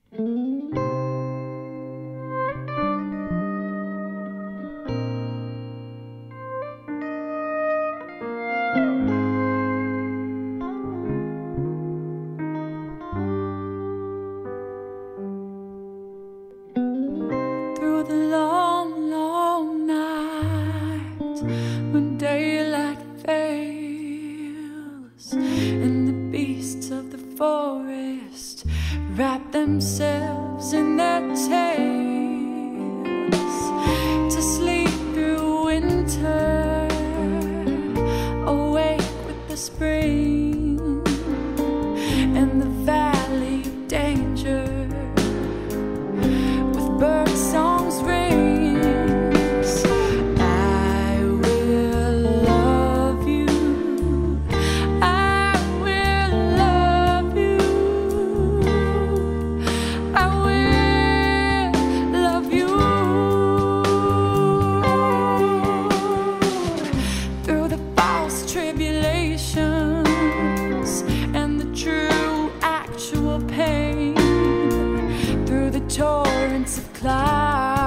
Through the long, long night, when daylight fails and the beasts of the forest wrap themselves in their tails, to sleep through winter, awake with the spring and the valley of danger, bird songs rings. I will love you, I will love you, I will love you. Through the false tribulations and the true actual pain, through the torrents of clouds,